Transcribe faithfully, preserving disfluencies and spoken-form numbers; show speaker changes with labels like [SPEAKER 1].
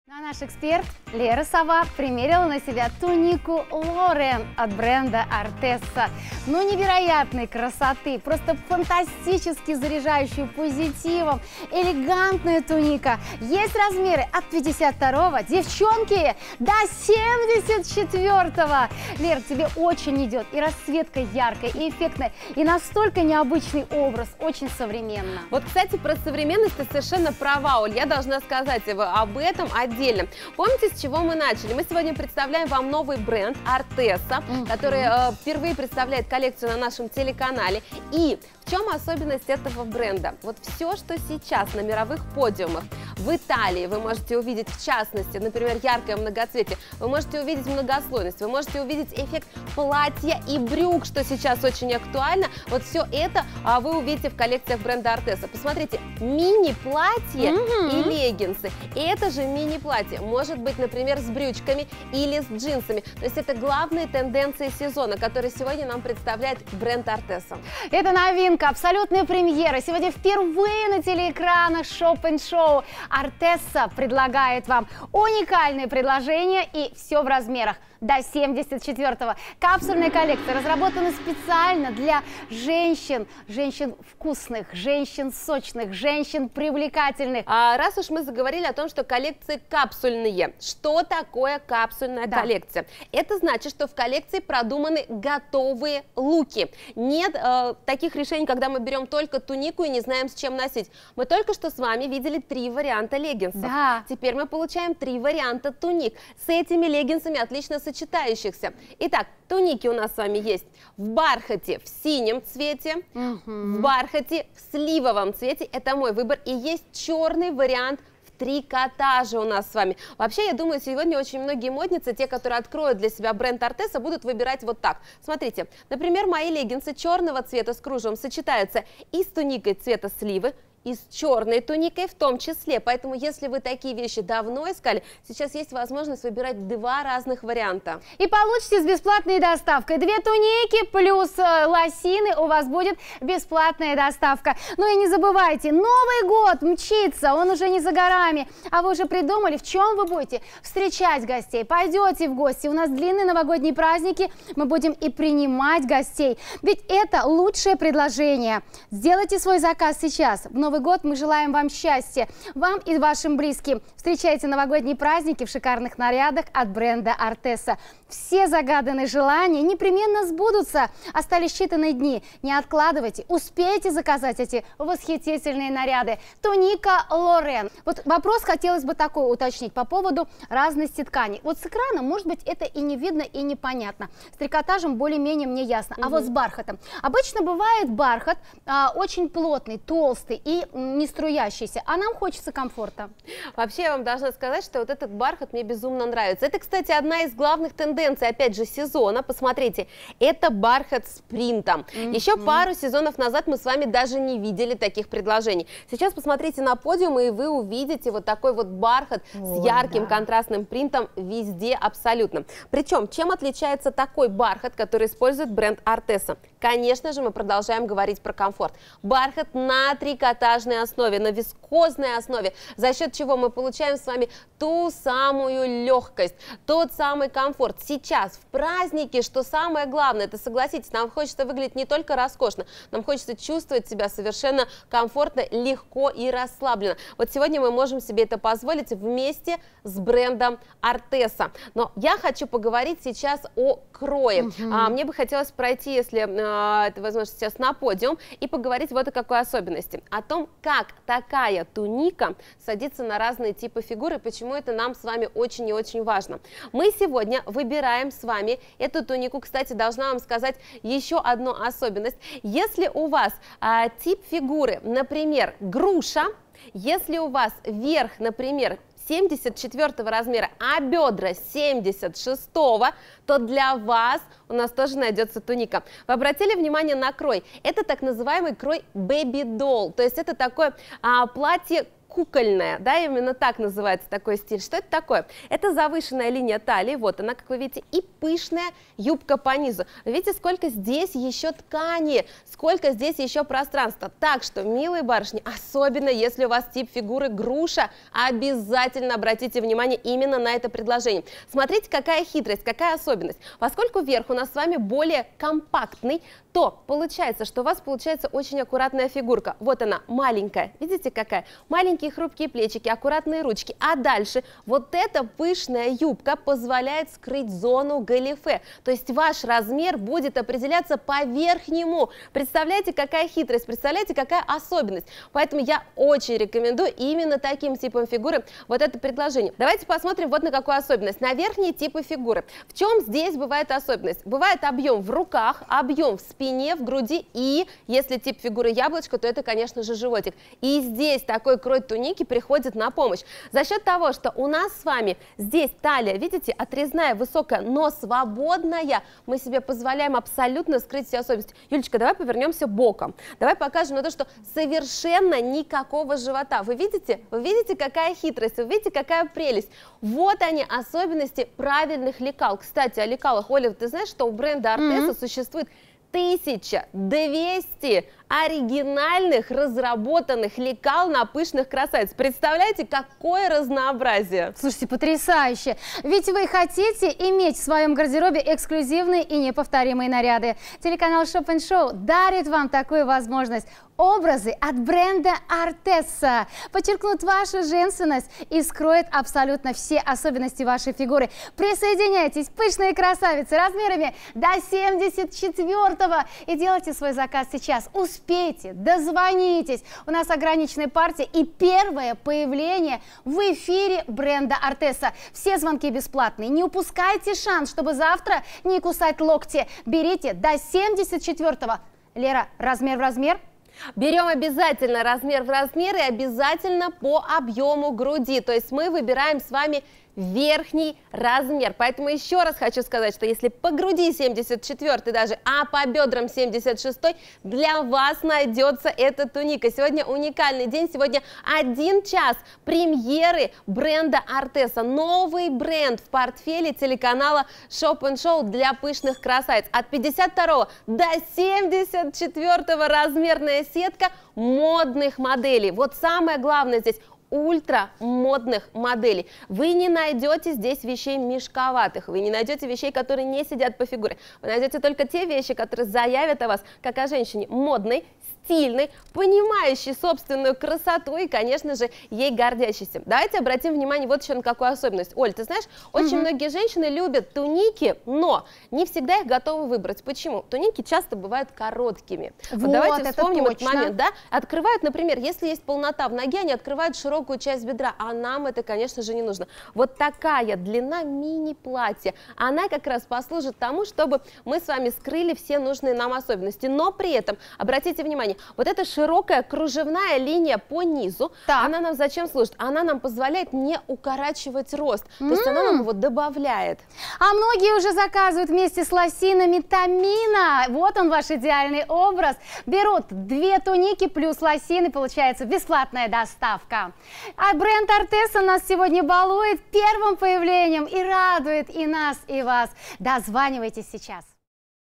[SPEAKER 1] А наш эксперт Лера Сова примерила на себя тунику Лорен от бренда Артесса. Ну, невероятной красоты, просто фантастически заряжающую позитивом, элегантная туника. Есть размеры от пятьдесят второго, девчонки, до семьдесят четвёртого. Лер, тебе очень идет и расцветка яркая, и эффектная, и настолько необычный образ, очень современно.
[SPEAKER 2] Вот, кстати, про современность ты совершенно права, Оль, я должна сказать об этом отдельно. Помните, с чего мы начали? Мы сегодня представляем вам новый бренд Артесса, mm-hmm. который э, впервые представляет коллекцию на нашем телеканале. И в чем особенность этого бренда? Вот все, что сейчас на мировых подиумах в Италии вы можете увидеть, в частности, например, яркое многоцветие, вы можете увидеть многослойность, вы можете увидеть эффект платья и брюк, что сейчас очень актуально. Вот все это а, вы увидите в коллекциях бренда Артесса. Посмотрите, мини-платье mm-hmm. и леггинсы. И это же мини-платье может быть, например, с брючками или с джинсами. То есть это главные тенденции сезона, которые сегодня нам представляет бренд Артесса.
[SPEAKER 1] Это новинка, абсолютная премьера. Сегодня впервые на телеэкранах Shop and Show. Артесса предлагает вам уникальные предложения, и все в размерах до семьдесят четвёртого. Капсульная коллекция разработана специально для женщин, женщин вкусных, женщин сочных, женщин привлекательных.
[SPEAKER 2] А раз уж мы заговорили о том, что коллекции капсульные, что такое капсульная да. коллекция? Это значит, что в коллекции продуманы готовые луки. Нет э, таких решений, когда мы берем только тунику и не знаем, с чем носить. Мы только что с вами видели три варианта леггинсов. Да. Теперь мы получаем три варианта туник. С этими леггинсами отлично сочетающихся. Итак, туники у нас с вами есть в бархате в синем цвете, угу. в бархате в сливовом цвете, это мой выбор, и есть черный вариант в трикотаже у нас с вами. Вообще, я думаю, сегодня очень многие модницы, те, которые откроют для себя бренд Артесса, будут выбирать вот так. Смотрите, например, мои леггинсы черного цвета с кружевом сочетаются и с туникой цвета сливы, и с черной туникой в том числе. Поэтому, если вы такие вещи давно искали, сейчас есть возможность выбирать два разных варианта.
[SPEAKER 1] И получите с бесплатной доставкой. Две туники плюс э, лосины, у вас будет бесплатная доставка. Ну и не забывайте, Новый год мчится, он уже не за горами. А вы уже придумали, в чем вы будете встречать гостей? Пойдете в гости, у нас длинные новогодние праздники, мы будем и принимать гостей. Ведь это лучшее предложение. Сделайте свой заказ сейчас. В Новый год мы желаем вам счастья, вам и вашим близким. Встречайте новогодние праздники в шикарных нарядах от бренда Артесса. Все загаданные желания непременно сбудутся. Остались считанные дни. Не откладывайте, успейте заказать эти восхитительные наряды. Туника Лорен. Вот вопрос хотелось бы такой уточнить по поводу разности тканей. Вот с экрана, может быть, это и не видно, и непонятно. С трикотажем более-менее мне ясно. А угу. вот с бархатом. Обычно бывает бархат а, очень плотный, толстый и не струящийся, а нам хочется комфорта.
[SPEAKER 2] Вообще, я вам должна сказать, что вот этот бархат мне безумно нравится. Это, кстати, одна из главных тенденций, опять же, сезона. Посмотрите, это бархат с принтом. Mm-hmm. Еще пару сезонов назад мы с вами даже не видели таких предложений. Сейчас посмотрите на подиум, и вы увидите вот такой вот бархат oh, с ярким да. контрастным принтом везде абсолютно. Причем, чем отличается такой бархат, который использует бренд Артесса? Конечно же, мы продолжаем говорить про комфорт. Бархат на трикотажной основе, на вискозной основе, за счет чего мы получаем с вами ту самую легкость, тот самый комфорт. Сейчас, в празднике, что самое главное, это, согласитесь, нам хочется выглядеть не только роскошно, нам хочется чувствовать себя совершенно комфортно, легко и расслабленно. Вот сегодня мы можем себе это позволить вместе с брендом Артесса. Но я хочу поговорить сейчас о крое. Mm-hmm. а, мне бы хотелось пройти, если а, это возможно, сейчас на подиум, и поговорить вот о какой особенности. О том, как такая туника садится на разные типы фигуры, почему это нам с вами очень и очень важно. Мы сегодня выбираем с вами эту тунику. Кстати, должна вам сказать еще одну особенность. Если у вас а, тип фигуры, например, груша, если у вас верх, например, семьдесят четвёртого размера, а бедра семьдесят шестого, то для вас у нас тоже найдется туника. Вы обратили внимание на крой? Это так называемый крой baby doll, то есть это такое а, платье кукольная, да, именно так называется такой стиль. Что это такое? Это завышенная линия талии, вот она, как вы видите, и пышная юбка по низу. Вы видите, сколько здесь еще ткани, сколько здесь еще пространства. Так что, милые барышни, особенно если у вас тип фигуры груша, обязательно обратите внимание именно на это предложение. Смотрите, какая хитрость, какая особенность. Поскольку верх у нас с вами более компактный, то получается, что у вас получается очень аккуратная фигурка. Вот она, маленькая, видите какая? Маленькие хрупкие плечики, аккуратные ручки. А дальше вот эта пышная юбка позволяет скрыть зону галифе. То есть ваш размер будет определяться по верхнему. Представляете, какая хитрость, представляете, какая особенность. Поэтому я очень рекомендую именно таким типом фигуры вот это предложение. Давайте посмотрим вот на какую особенность. На верхние типы фигуры. В чем здесь бывает особенность? Бывает объем в руках, объем в спине, в груди и, если тип фигуры яблочко, то это, конечно же, животик. И здесь такой крой туники приходит на помощь. За счет того, что у нас с вами здесь талия, видите, отрезная, высокая, но свободная, мы себе позволяем абсолютно скрыть все особенности. Юлечка, давай повернемся боком. Давай покажем на то, что совершенно никакого живота. Вы видите? Вы видите, какая хитрость? Вы видите, какая прелесть? Вот они, особенности правильных лекал. Кстати, о лекалах, Оля, ты знаешь, что у бренда Артеса mm-hmm. существует тысяча двести оригинальных разработанных лекал на пышных красавиц. Представляете, какое разнообразие?
[SPEAKER 1] Слушайте, потрясающе! Ведь вы хотите иметь в своем гардеробе эксклюзивные и неповторимые наряды. Телеканал Shop and Show дарит вам такую возможность. Образы от бренда Артеса подчеркнут вашу женственность и скроют абсолютно все особенности вашей фигуры. Присоединяйтесь, пышные красавицы, размерами до семьдесят четвёртого, и делайте свой заказ сейчас. Успейте, дозвонитесь. У нас ограниченная партия и первое появление в эфире бренда Артеса. Все звонки бесплатные. Не упускайте шанс, чтобы завтра не кусать локти. Берите до семьдесят четвёртого. Лера, размер в размер?
[SPEAKER 2] Берем обязательно размер в размер и обязательно по объему груди. То есть мы выбираем с вами верхний размер. Поэтому еще раз хочу сказать, что если по груди семьдесят четвёртый даже, а по бедрам семьдесят шестой, для вас найдется эта туника. Сегодня уникальный день, сегодня один час премьеры бренда Артеса. Новый бренд в портфеле телеканала Shop and Show для пышных красавиц. От пятьдесят второго до семьдесят четвёртого размерная сетка модных моделей. Вот самое главное здесь — ультра модных моделей. Вы не найдете здесь вещей мешковатых, вы не найдете вещей, которые не сидят по фигуре. Вы найдете только те вещи, которые заявят о вас как о женщине модной, стильной, понимающей собственную красоту и, конечно же, ей гордящейся. Давайте обратим внимание вот еще на какую особенность. Оль, ты знаешь, очень угу. многие женщины любят туники, но не всегда их готовы выбрать. Почему? Туники часто бывают короткими. Вот, вот давайте вспомним этот момент. Да? Открывают, например, если есть полнота в ноге, они открывают широкую часть бедра, а нам это, конечно же, не нужно. Вот такая длина мини-платья, она как раз послужит тому, чтобы мы с вами скрыли все нужные нам особенности. Но при этом, обратите внимание, вот эта широкая кружевная линия по низу, так. она нам зачем служит? Она нам позволяет не укорачивать рост, то есть она нам его добавляет.
[SPEAKER 1] А многие уже заказывают вместе с лосинами Тамина. Вот он, ваш идеальный образ. Берут две туники плюс лосины, получается бесплатная доставка. А бренд Артеса нас сегодня балует первым появлением и радует и нас, и вас. Дозванивайтесь сейчас.